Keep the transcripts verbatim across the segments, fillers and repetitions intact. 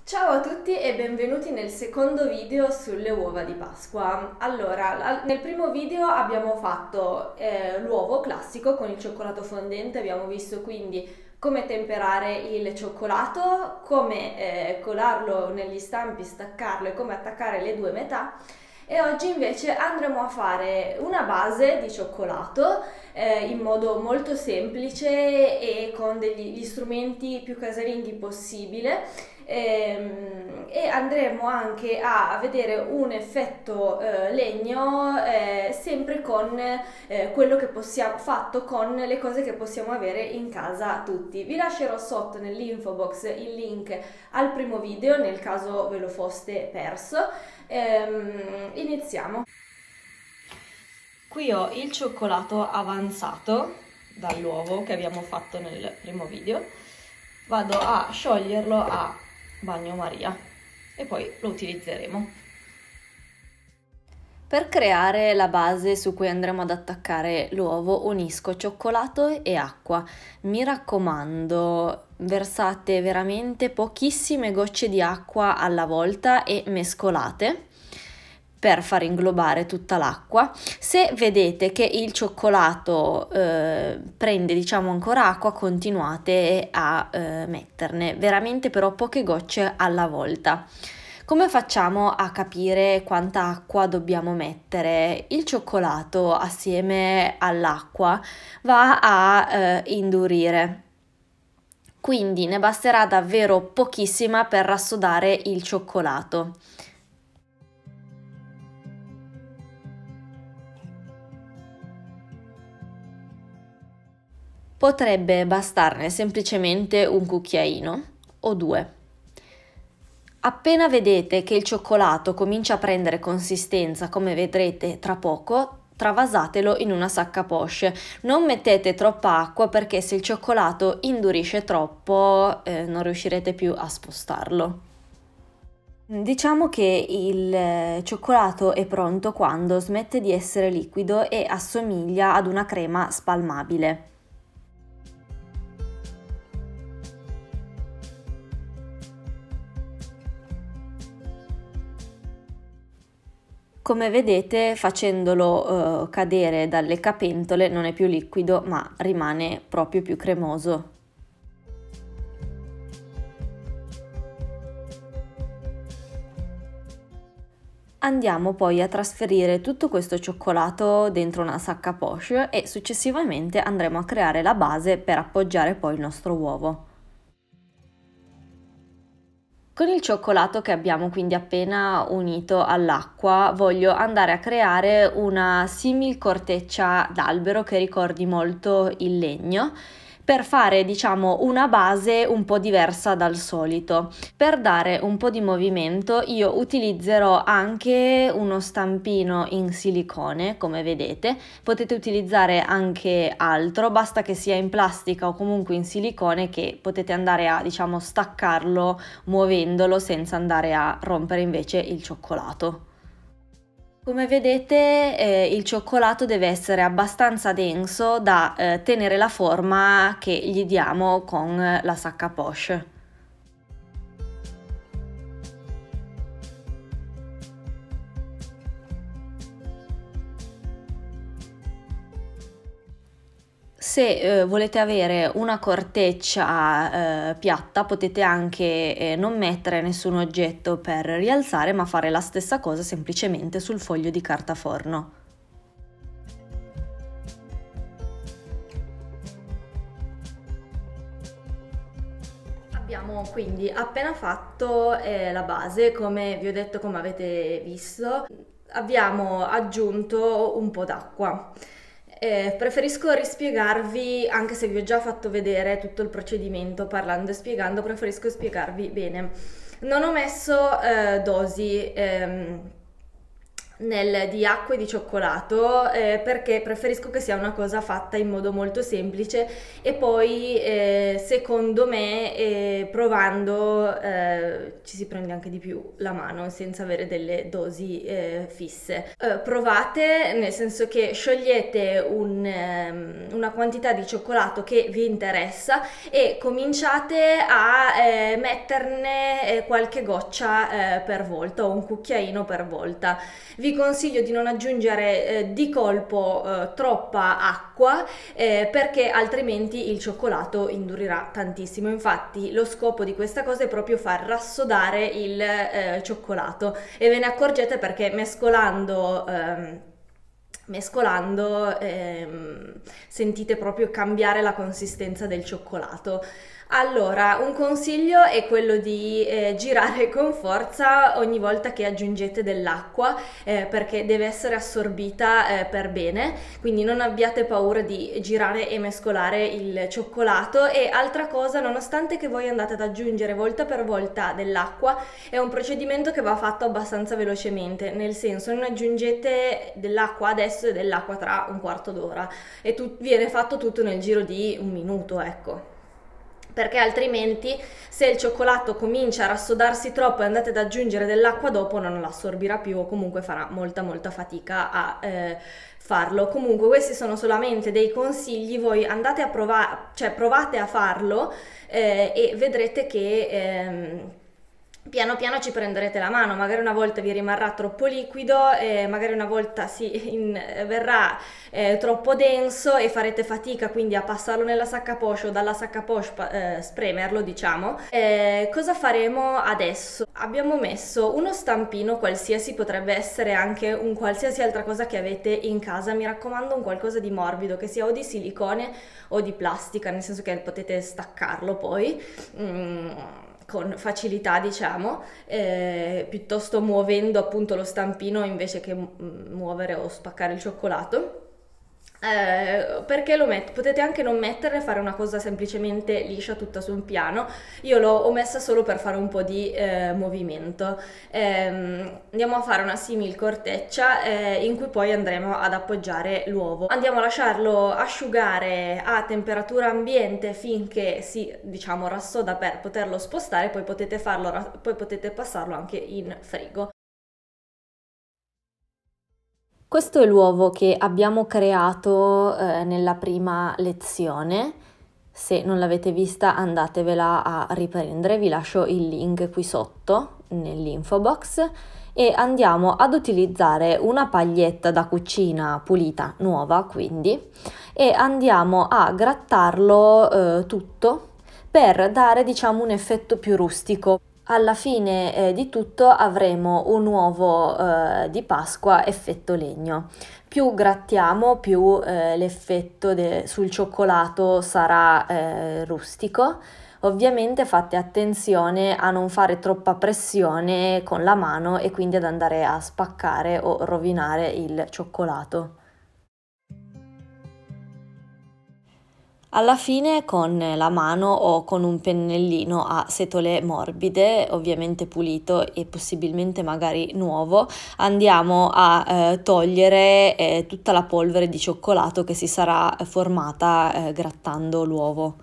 Ciao a tutti e benvenuti nel secondo video sulle uova di Pasqua. Allora, nel primo video abbiamo fatto eh, l'uovo classico con il cioccolato fondente, abbiamo visto quindi come temperare il cioccolato, come eh, colarlo negli stampi, staccarlo e come attaccare le due metà. E oggi invece andremo a fare una base di cioccolato eh, in modo molto semplice e con degli strumenti più casalinghi possibile. Ehm, e andremo anche a vedere un effetto eh, legno eh, sempre con eh, quello che possiamo fatto con le cose che possiamo avere in casa tutti. Vi lascerò sotto nell'info box il link al primo video nel caso ve lo foste perso. Ehm, iniziamo. Qui ho il cioccolato avanzato dall'uovo che abbiamo fatto nel primo video. Vado a scioglierlo a bagnomaria e poi lo utilizzeremo. Per creare la base su cui andremo ad attaccare l'uovo unisco cioccolato e acqua. Mi raccomando, versate veramente pochissime gocce di acqua alla volta e mescolate per far inglobare tutta l'acqua. Se vedete che il cioccolato eh, prende diciamo ancora acqua, continuate a eh, metterne veramente però poche gocce alla volta. Come facciamo a capire quanta acqua dobbiamo mettere? Il cioccolato assieme all'acqua va a eh, indurire, quindi ne basterà davvero pochissima per rassodare il cioccolato. Potrebbe bastarne semplicemente un cucchiaino o due. Appena vedete che il cioccolato comincia a prendere consistenza, come vedrete tra poco, travasatelo in una sacca poche. Non mettete troppa acqua perché se il cioccolato indurisce troppo eh, non riuscirete più a spostarlo. Diciamo che il cioccolato è pronto quando smette di essere liquido e assomiglia ad una crema spalmabile. Come vedete, facendolo eh, cadere dalle capentole non è più liquido, ma rimane proprio più cremoso. Andiamo poi a trasferire tutto questo cioccolato dentro una sacca poche e successivamente andremo a creare la base per appoggiare poi il nostro uovo. Con il cioccolato che abbiamo quindi appena unito all'acqua voglio andare a creare una simil corteccia d'albero che ricordi molto il legno, per fare diciamo una base un po' diversa dal solito. Per dare un po' di movimento io utilizzerò anche uno stampino in silicone, come vedete. Potete utilizzare anche altro, basta che sia in plastica o comunque in silicone, che potete andare a diciamo staccarlo muovendolo senza andare a rompere invece il cioccolato. Come vedete eh, il cioccolato deve essere abbastanza denso da eh, tenere la forma che gli diamo con la sacca poche. Se eh, volete avere una corteccia eh, piatta potete anche eh, non mettere nessun oggetto per rialzare, ma fare la stessa cosa semplicemente sul foglio di carta forno. Abbiamo quindi appena fatto eh, la base, come vi ho detto, come avete visto, abbiamo aggiunto un po' d'acqua. Eh, preferisco rispiegarvi, anche se vi ho già fatto vedere tutto il procedimento parlando e spiegando, preferisco spiegarvi bene. Non ho messo eh, dosi, ehm, nel, di acqua e di cioccolato, eh, perché preferisco che sia una cosa fatta in modo molto semplice e poi eh, secondo me eh, provando eh, ci si prende anche di più la mano senza avere delle dosi eh, fisse. Eh, provate, nel senso che sciogliete un, ehm, una quantità di cioccolato che vi interessa e cominciate a eh, metterne eh, qualche goccia eh, per volta o un cucchiaino per volta. Vi consiglio di non aggiungere eh, di colpo eh, troppa acqua eh, perché altrimenti il cioccolato indurirà tantissimo. Infatti lo scopo di questa cosa è proprio far rassodare il eh, cioccolato e ve ne accorgete perché mescolando ehm, mescolando ehm, sentite proprio cambiare la consistenza del cioccolato. Allora, un consiglio è quello di eh, girare con forza ogni volta che aggiungete dell'acqua eh, perché deve essere assorbita eh, per bene, quindi non abbiate paura di girare e mescolare il cioccolato. E altra cosa, nonostante che voi andate ad aggiungere volta per volta dell'acqua, è un procedimento che va fatto abbastanza velocemente, nel senso non aggiungete dell'acqua adesso e dell'acqua tra un quarto d'ora e tu, viene fatto tutto nel giro di un minuto, ecco. Perché altrimenti se il cioccolato comincia a rassodarsi troppo e andate ad aggiungere dell'acqua dopo non l'assorbirà più o comunque farà molta molta fatica a eh, farlo. Comunque questi sono solamente dei consigli, voi andate a provare, cioè provate a farlo eh, e vedrete che ehm, piano piano ci prenderete la mano, magari una volta vi rimarrà troppo liquido, eh, magari una volta si in, verrà eh, troppo denso e farete fatica quindi a passarlo nella sacca poche o dalla sacca poche eh, spremerlo, diciamo. Eh, cosa faremo adesso? Abbiamo messo uno stampino qualsiasi, potrebbe essere anche un qualsiasi altra cosa che avete in casa, mi raccomando un qualcosa di morbido, che sia o di silicone o di plastica, nel senso che potete staccarlo poi. Mm. Con facilità, diciamo, eh, piuttosto muovendo appunto lo stampino invece che muovere o spaccare il cioccolato. Eh, perché lo metto? Potete anche non mettere, fare una cosa semplicemente liscia tutta su un piano. Io l'ho messa solo per fare un po' di eh, movimento. Eh, andiamo a fare una simil corteccia eh, in cui poi andremo ad appoggiare l'uovo. Andiamo a lasciarlo asciugare a temperatura ambiente finché si, diciamo, rassoda per poterlo spostare, poi potete farlo, poi potete passarlo anche in frigo. Questo è l'uovo che abbiamo creato eh, nella prima lezione. Se non l'avete vista andatevela a riprendere, vi lascio il link qui sotto nell'info box. E andiamo ad utilizzare una paglietta da cucina pulita, nuova quindi, e andiamo a grattarlo eh, tutto per dare, diciamo, un effetto più rustico. Alla fine eh, di tutto avremo un uovo eh, di Pasqua effetto legno. Più grattiamo, più eh, l'effetto sul cioccolato sarà eh, rustico. Ovviamente fate attenzione a non fare troppa pressione con la mano e quindi ad andare a spaccare o rovinare il cioccolato. Alla fine con la mano o con un pennellino a setole morbide, ovviamente pulito e possibilmente magari nuovo, andiamo a eh, togliere eh, tutta la polvere di cioccolato che si sarà formata eh, grattando l'uovo.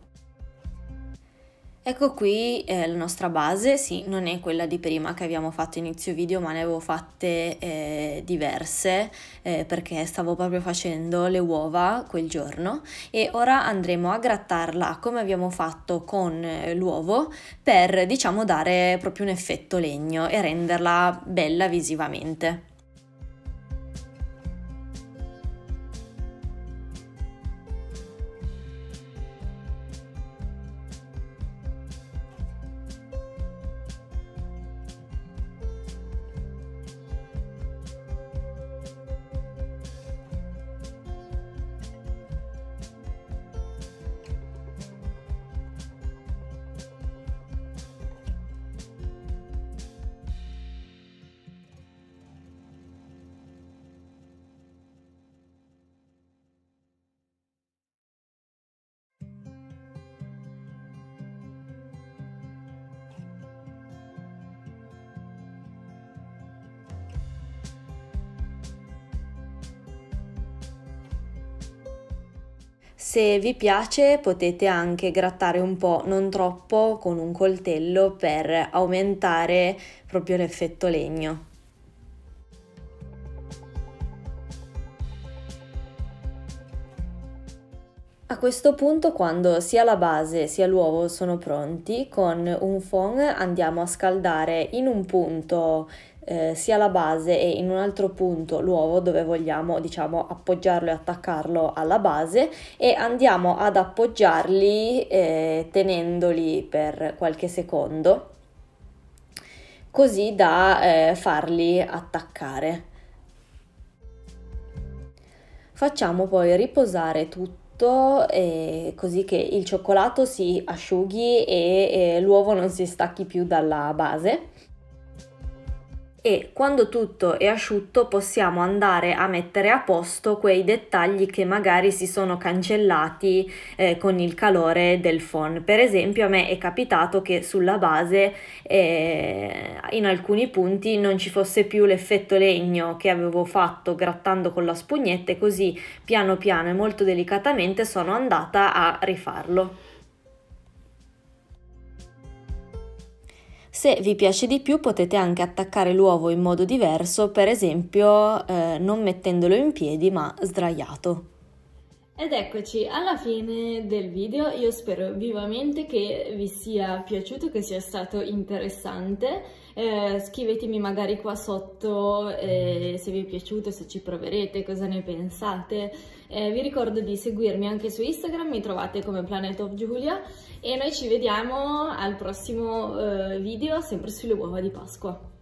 Ecco qui eh, la nostra base, sì, non è quella di prima che abbiamo fatto inizio video, ma ne avevo fatte eh, diverse eh, perché stavo proprio facendo le uova quel giorno e ora andremo a grattarla come abbiamo fatto con eh, l'uovo per, diciamo, dare proprio un effetto legno e renderla bella visivamente. Se vi piace potete anche grattare un po', non troppo, con un coltello per aumentare proprio l'effetto legno. A questo punto, quando sia la base sia l'uovo sono pronti, con un phon andiamo a scaldare in un punto eh, sia la base e in un altro punto l'uovo, dove vogliamo, diciamo, appoggiarlo e attaccarlo alla base, e andiamo ad appoggiarli eh, tenendoli per qualche secondo, così da eh, farli attaccare. Facciamo poi riposare tutto, eh, così che il cioccolato si asciughi e eh, l'uovo non si stacchi più dalla base. E quando tutto è asciutto possiamo andare a mettere a posto quei dettagli che magari si sono cancellati eh, con il calore del phon. Per esempio, a me è capitato che sulla base eh, in alcuni punti non ci fosse più l'effetto legno che avevo fatto grattando con la spugnetta, e così piano piano e molto delicatamente sono andata a rifarlo. Se vi piace di più potete anche attaccare l'uovo in modo diverso, per esempio eh, non mettendolo in piedi ma sdraiato. Ed eccoci alla fine del video. Io spero vivamente che vi sia piaciuto, che sia stato interessante. Eh, scrivetemi magari qua sotto eh, se vi è piaciuto, se ci proverete, cosa ne pensate. Eh, vi ricordo di seguirmi anche su Instagram, mi trovate come Planet of Giulia, e noi ci vediamo al prossimo eh, video, sempre sulle uova di Pasqua.